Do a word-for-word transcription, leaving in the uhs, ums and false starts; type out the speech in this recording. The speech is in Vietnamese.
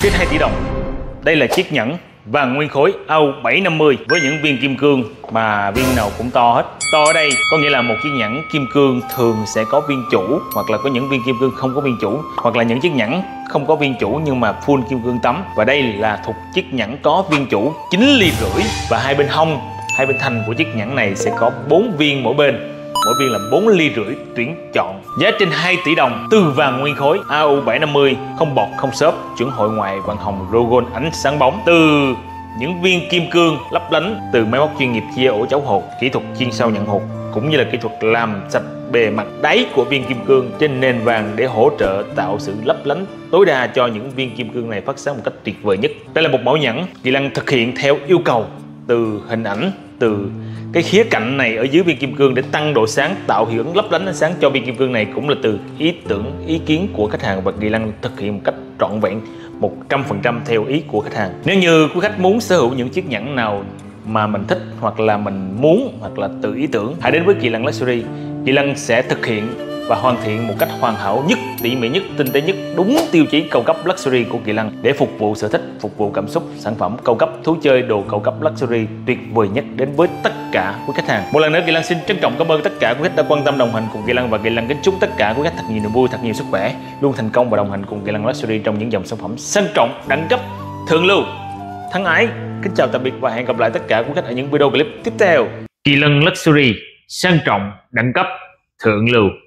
Trên hai tỷ đồng. Đây là chiếc nhẫn vàng nguyên khối A U bảy năm mươi với những viên kim cương mà viên nào cũng to hết. To ở đây có nghĩa là một chiếc nhẫn kim cương thường sẽ có viên chủ, hoặc là có những viên kim cương không có viên chủ, hoặc là những chiếc nhẫn không có viên chủ nhưng mà full kim cương tấm. Và đây là thuộc chiếc nhẫn có viên chủ chín ly rưỡi, và hai bên hông, hai bên thành của chiếc nhẫn này sẽ có bốn viên mỗi bên, mỗi viên là bốn ly rưỡi tuyển chọn. Giá trên hai tỷ đồng, từ vàng nguyên khối A U bảy năm mươi, không bọt không xốp, chuẩn hội ngoại vàng hồng Rogon ánh sáng bóng, từ những viên kim cương lấp lánh, từ máy móc chuyên nghiệp chia ổ chấu hột, kỹ thuật chuyên sâu nhận hột, cũng như là kỹ thuật làm sạch bề mặt đáy của viên kim cương trên nền vàng để hỗ trợ tạo sự lấp lánh tối đa cho những viên kim cương này phát sáng một cách tuyệt vời nhất. Đây là một mẫu nhẫn Kỳ Lân thực hiện theo yêu cầu, từ hình ảnh, từ cái khía cạnh này ở dưới viên kim cương để tăng độ sáng, tạo hiệu ứng lấp lánh ánh sáng cho viên kim cương này, cũng là từ ý tưởng, ý kiến của khách hàng, và Kỳ Lân thực hiện một cách trọn vẹn một trăm phần trăm theo ý của khách hàng. Nếu như quý khách muốn sở hữu những chiếc nhẫn nào mà mình thích, hoặc là mình muốn, hoặc là tự ý tưởng, hãy đến với Kỳ Lân Luxury. Kỳ Lân sẽ thực hiện và hoàn thiện một cách hoàn hảo nhất, tỉ mỉ nhất, tinh tế nhất, đúng tiêu chí cao cấp luxury của Kỳ Lân để phục vụ sở thích, phục vụ cảm xúc, sản phẩm cao cấp, thú chơi, đồ cao cấp luxury tuyệt vời nhất đến với tất cả quý khách hàng. Một lần nữa, Kỳ Lân xin trân trọng cảm ơn tất cả quý khách đã quan tâm đồng hành cùng Kỳ Lân, và Kỳ Lân kính chúc tất cả quý khách thật nhiều niềm vui, thật nhiều sức khỏe, luôn thành công và đồng hành cùng Kỳ Lân Luxury trong những dòng sản phẩm sang trọng, đẳng cấp, thượng lưu, thân ái. Kính chào tạm biệt và hẹn gặp lại tất cả quý khách ở những video clip tiếp theo. Kỳ Lân Luxury, sang trọng, đẳng cấp, thượng lưu.